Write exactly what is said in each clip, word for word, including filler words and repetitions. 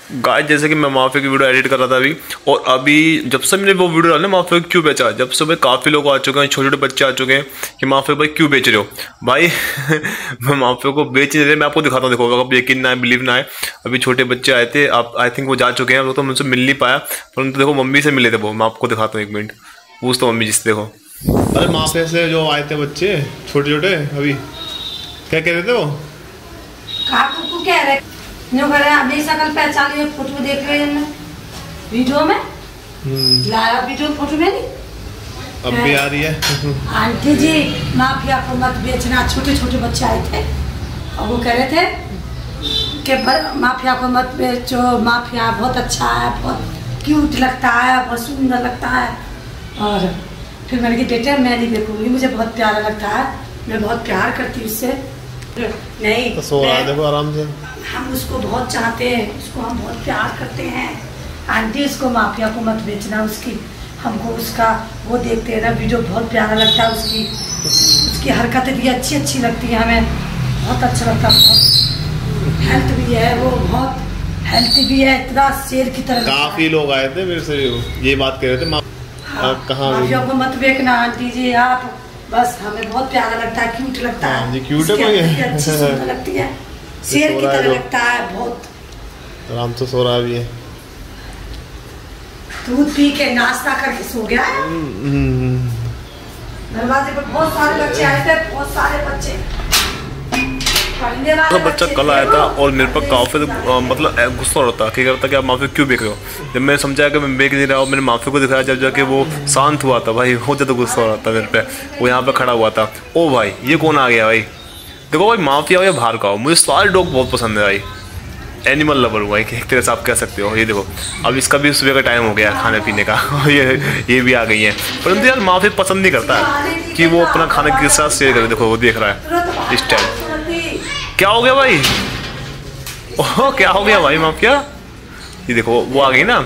Guys जैसे कि मैं माफिया की वीडियो एडिट कर रहा था अभी, और अभी जब से मैंने वो वीडियो डाला माफिया क्यों बेचा, जब से भाई काफ़ी लोग आ चुके हैं, छोटे छोटे बच्चे आ चुके हैं कि माफिया भाई क्यों बेच रहे हो भाई। मैं माफिया को बेच नहीं रहे, मैं आपको दिखाता हूँ, देखो अगर आप यकीन ना आए, बिलीव ना आए, अभी छोटे बच्चे आए थे, आप आई थिंक वो जा चुके हैं, वो तो मुझसे मिल नहीं पाया, परंतु देखो मम्मी से मिले थे वो, मैं आपको दिखाता हूँ, एक मिनट पूछता हूँ मम्मी जिससे। देखो अरे माफिया से जो आए थे बच्चे छोटे छोटे, अभी क्या कह रहे थे वो? काकू कह रहे जो करे अभी शकल पहचान लियो, फोटो देख रहे हैं वीडियो में, लाया वीडियो फोटो में नहीं अब भी आ रही है। आंटी जी माफिया को मत बेचना, छोटे छोटे बच्चे आए थे और वो कह रहे थे कि माफिया को मत बेचो, माफिया बहुत अच्छा है, बहुत क्यूट लगता है, बहुत सुंदर लगता है। और फिर मैंने कहा बेटे मैं नहीं देखूंगी, मुझे बहुत प्यारा लगता है, मैं बहुत प्यार करती हूँ उससे। नहीं तो सो रहा है देखो आराम से, हम उसको बहुत चाहते हैं, उसको हम बहुत प्यार करते हैं। आंटी उसको माफिया को मत बेचना, उसकी हमको उसका वो देखते हैं ना वीडियो, बहुत प्यारा लगता है, उसकी उसकी हरकतें भी अच्छी अच्छी लगती हैं, हमें बहुत अच्छा लगता है, बहुत हेल्थ भी है, वो बहुत हेल्थी भी है, इतना शेर की तरह। काफी लोग आए थे मेरे से ये बात कह रहे थे, हाँ, माफिया को मत बेचना आंटी जी आप, बस हमें बहुत प्यारा लगता है, क्यूट लगता है। हाँ जी क्यूट है, अच्छी सुंदर लगती है, शेर की तरह लगता है, बहुत आराम से सो रहा भी है, दूध पी के नाश्ता करके सो गया है। दरवाजे पर बहुत सारे बच्चे आए थे, बहुत सारे बच्चे पढ़ने वाले बच्चा कल आया था और मेरे पर काफ़ी मतलब गुस्सा होता था, क्या करता कि आप माफिया क्यों बेच रहे हो। जब मैंने समझा कि मैं बेच नहीं रहा हूँ, मैंने माफिया को दिखाया, जब जाके वो शांत हुआ था भाई, बहुत ज़्यादा गुस्सा हो रहा था मेरे पे, वो यहाँ पे खड़ा हुआ था। ओ भाई ये कौन आ गया भाई, देखो भाई माफिया हो या बाहर का हो, मुझे सारे डॉग बहुत पसंद है भाई, एनिमल लवर हुआ है एक तरह से आप कह सकते हो। ये देखो अब इसका भी सुबह का टाइम हो गया खाने पीने का, ये ये भी आ गई है, परंतु यार माफिया पसंद नहीं करता है कि वो अपना खाने के साथ शेयर करे। देखो वो देख रहा है इस टाइम, क्या हो गया भाई, ओह क्या हो गया भाई माफिया, ये देखो वो आ गई ना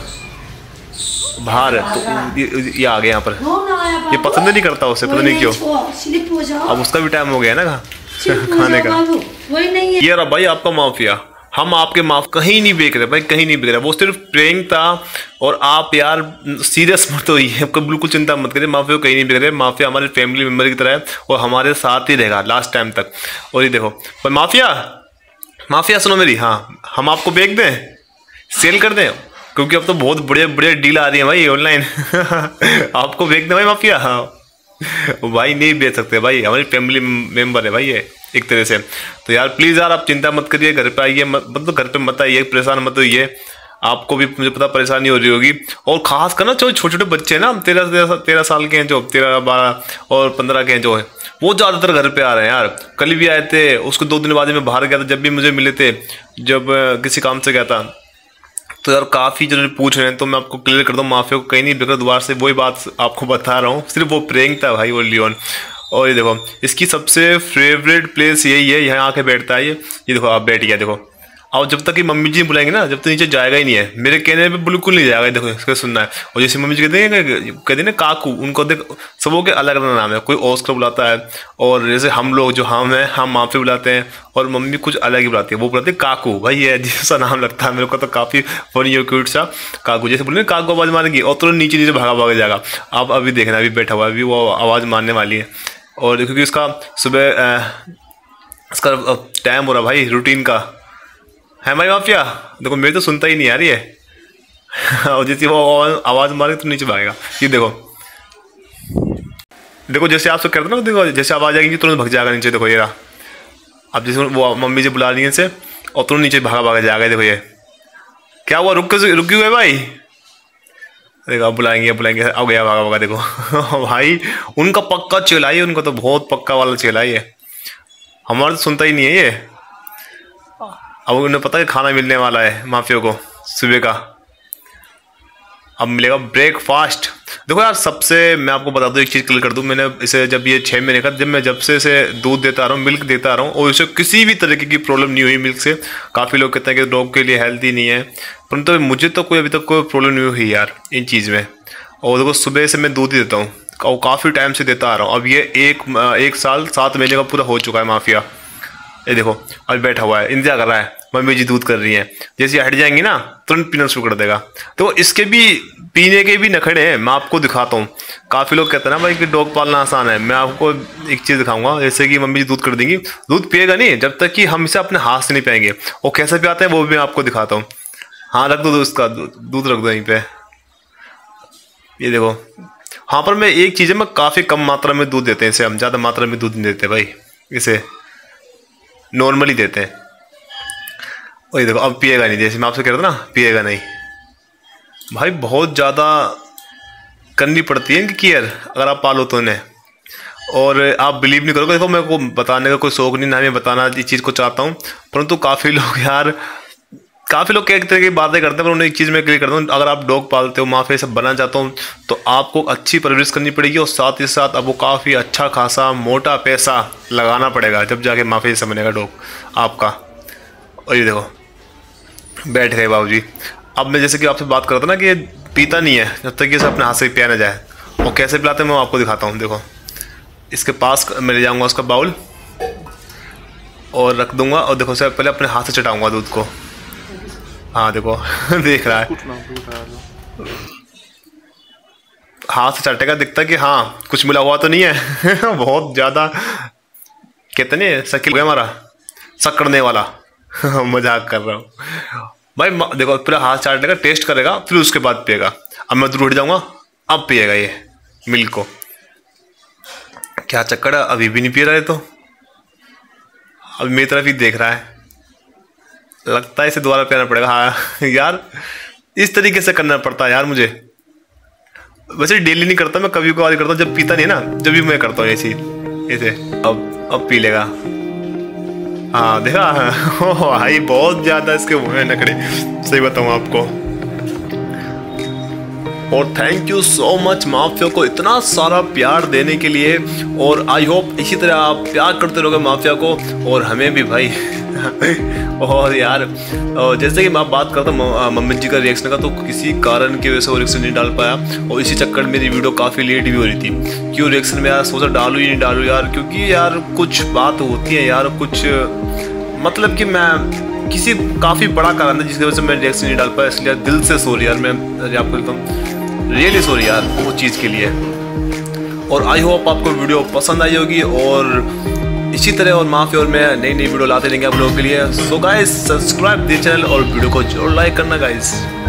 बाहर, तो ये, ये आ गया यहाँ पर, ये पसंद नहीं करता उसे, पता नहीं क्यों। अब उसका भी टाइम हो गया ना खाने का। ये रहा भाई आपका माफिया, हम आपके माफ कहीं नहीं बेच रहे भाई, कहीं नहीं बेच रहे, वो सिर्फ प्रैंक था, और आप यार सीरियस मत होइए, आपको बिल्कुल चिंता मत करिए, माफिया को कहीं नहीं बेच रहे, माफिया हमारे फैमिली मेम्बर की तरह है और हमारे साथ ही रहेगा लास्ट टाइम तक। और ये देखो पर माफिया, माफिया सुनो मेरी, हाँ हम आपको बेच दें, सेल कर दें, क्योंकि अब तो बहुत बढ़िया बढ़िया डील आ रही है भाई ऑनलाइन। आपको बेच दें भाई माफिया, हाँ भाई नहीं बेच सकते भाई, हमारी फैमिली मेम्बर है भाई ये एक तरह से। तो यार प्लीज़ यार आप चिंता मत करिए, घर पे आइए, मतलब घर पे मत आइए, परेशान मत होइए, आपको भी मुझे पता परेशानी हो रही होगी, और खास कर ना जो छोटे छोटे बच्चे हैं ना, तेरह तेरह तेरह साल के हैं, जो तेरह बारह और पंद्रह के हैं जो है, वो ज़्यादातर घर पे आ रहे हैं यार। कल भी आए थे, उसको दो दिन बाद मैं बाहर गया था, जब भी मुझे मिले थे, जब किसी काम से गया था, तो यार काफ़ी जन पूछ रहे हैं, तो मैं आपको क्लियर कर दूँ, माफिया को कहीं नहीं बिगड़ा, दोबारा से वही बात आपको बता रहा हूँ, सिर्फ वो प्रैंक था भाई वो लियोन। और ये देखो इसकी सबसे फेवरेट प्लेस यही है, यहाँ आके बैठता है ये ये देखो आप बैठ गया, देखो और जब तक कि मम्मी जी बुलाएंगे ना, जब तक नीचे जाएगा ही नहीं है, मेरे कहने पे बिल्कुल नहीं जाएगा, देखो इसका सुनना है। और जैसे मम्मी जी कहते हैं कहते हैं ना काकू, उनको देख सबों के अलग अलग नाम है, कोई ऑस्कर बुलाता है, और जैसे हम लोग जो हम हैं हम माफी बुलाते हैं, और मम्मी कुछ अलग ही बुलाती है, वो बुलाती है काकू भाई, ये जैसा नाम लगता है मेरे को तो काफ़ी फनी और क्यूट सा काकू, जैसे बोले काकू आवाज़ मारेगी और तुरंत नीचे नीचे भागा भागा जाएगा। आप अभी देखना, अभी बैठा हुआ अभी वो आवाज़ मारने वाली है, और क्योंकि इसका सुबह इसका टाइम हो रहा भाई रूटीन का है भाई माफिया, देखो मेरे तो सुनता ही नहीं यार ये। और जैसे वो आवाज़ मारे तो नीचे भागेगा, ये देखो देखो जैसे आपसे करते ना, देखो जैसे आवाज़ आएगी तुरंत भाग जाएगा नीचे, देखो ये रहा। अब जैसे वो मम्मी जी बुला रही है से, और तुरंत नीचे भागा भागा जाएगा, देखो ये क्या हुआ, रुक रुकी हुए भाई, देखो अब बुलाएंगे बुलाएंगे, अब गया भागा भागा, देखो भाई उनका पक्का चेला है, उनका तो बहुत पक्का वाला चेला है ये, हमारा तो सुनता ही नहीं है ये। अब उन्हें पता है खाना मिलने वाला है माफिया को सुबह का, अब मिलेगा ब्रेकफास्ट। देखो यार सबसे मैं आपको बता दूं, एक चीज़ क्लियर कर दूं, मैंने इसे जब ये छः महीने का जब मैं जब से इसे दूध देता रहा हूँ, मिल्क देता रहा हूँ, और इसे किसी भी तरीके की प्रॉब्लम नहीं हुई मिल्क से। काफ़ी लोग कहते हैं कि डॉग के लिए हेल्दी नहीं है, परंतु मुझे तो कोई अभी तक कोई प्रॉब्लम नहीं हुई यार इन चीज़ में। और देखो सुबह से मैं दूध ही देता हूँ और काफ़ी टाइम से देता आ रहा हूँ, अब ये एक एक साल सात महीने का पूरा हो चुका है माफिया। ये देखो अभी बैठा हुआ है, इंतजार कर रहा है, मम्मी जी दूध कर रही हैं। जैसे हट जाएंगी ना तुरंत पीना शुरू कर देगा। तो इसके भी पीने के भी नखड़े हैं, मैं आपको दिखाता हूँ। काफ़ी लोग कहते हैं ना भाई कि डॉग पालना आसान है, मैं आपको एक चीज़ दिखाऊंगा। जैसे कि मम्मी जी दूध कर देंगी, दूध पिएगा नहीं जब तक कि हम इसे अपने हाथ से नहीं पिएंगे। वो कैसे पियाते हैं वो भी मैं आपको दिखाता हूँ। हाँ रख दो उसका दूध, रख दो यहीं पे। ये देखो हाँ, पर मैं एक चीज़ है, मैं काफ़ी कम मात्रा में दूध देते हैं इसे, हम ज़्यादा मात्रा में दूध नहीं देते भाई, इसे नॉर्मली देते हैं। और ये देखो अब पिएगा नहीं, जैसे मैं आपसे कह रहा था ना पिएगा नहीं। भाई बहुत ज़्यादा करनी पड़ती है इनकी केयर अगर आप पालो तो इन्हें। और आप बिलीव नहीं करोगे, देखो मेरे को बताने का कोई शौक नहीं, ना मैं बताना इस चीज़ को चाहता हूँ, परंतु काफ़ी लोग यार काफ़ी लोग एक तरह की बातें करते हैं, पर उन्हें एक चीज़ मैं क्लियर करता हूँ, अगर आप डॉग पालते हो, माफिया सब बनना चाहता हूँ, तो आपको अच्छी परवरिश करनी पड़ेगी और साथ ही साथ आपको काफ़ी अच्छा खासा मोटा पैसा लगाना पड़ेगा, जब जाके माफिया से बनेगा डॉग आपका। और ये देखो बैठ गए बाबूजी। अब मैं जैसे कि आपसे बात कर रहा था ना कि ये पीता नहीं है जब तक कि इसे अपने हाथ से पिया ना जाए, और कैसे पिलाते हैं मैं आपको दिखाता हूँ। देखो इसके पास मैं ले जाऊँगा उसका बाउल और रख दूँगा, और देखो सर पहले अपने हाथ से चटाऊँगा दूध को। हाँ देखो देख रहा है, हाथ से चाटेगा, दिखता कि हाँ कुछ मिला हुआ तो नहीं है। बहुत ज़्यादा कहते नहीं शकील गया हमारा सकड़ने वाला। मजाक कर रहा हूँ भाई। देखो पूरा हाथ चाटेगा, टेस्ट करेगा, फिर उसके बाद पिएगा। अब मैं दूर उठ जाऊँगा, अब पिएगा ये मिल्क को। क्या चक्कर है, अभी भी नहीं पी रहा है, तो अब मेरी तरफ ही देख रहा है, लगता है इसे दोबारा पियाना पड़ेगा। हाँ यार इस तरीके से करना पड़ता है यार मुझे। वैसे डेली नहीं करता मैं, कभी कभार करता हूँ, जब पीता नहीं है ना जब भी मैं करता हूँ ऐसे ऐसे। अब अब पी लेगा। हाँ देखा भाई बहुत ज़्यादा इसके वो है नखरे, सही बताऊँ आपको। और thank you so much mafia को इतना सारा प्यार देने के लिए, और आई होप इसी तरह आप प्यार करते रहोगे माफिया को और हमें भी भाई। और यार जैसे कि मैं बात करता हूँ मम्मी जी का रिएक्शन का, तो किसी कारण की वजह से वो रिएक्शन नहीं डाल पाया, और इसी चक्कर में मेरी वीडियो काफ़ी लेट भी हो रही थी। क्यों रिएक्शन में यार सोचा डालूँ ही नहीं डालूँ यार, क्योंकि यार कुछ बात होती है यार, कुछ मतलब कि मैं किसी काफ़ी बड़ा कारण है जिसकी वजह से मैं रिएक्शन नहीं डाल पाया, इसलिए दिल से सॉरी यार। मैं आपको बोलता हूँ रियली सॉरी यार वो चीज़ के लिए। और आई होप आपको वीडियो पसंद आई होगी, और इसी तरह और माफी और मैं नई नई वीडियो लाते रहेंगे आप लोगों के लिए। So guys subscribe the channel और वीडियो को जरूर लाइक करना गाइस।